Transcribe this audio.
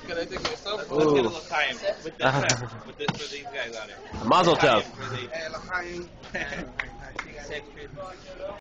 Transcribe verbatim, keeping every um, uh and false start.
Let's get a Ooh. l'chaim with this uh, with this for these guys on it. Mazel tov. L'chaim for the-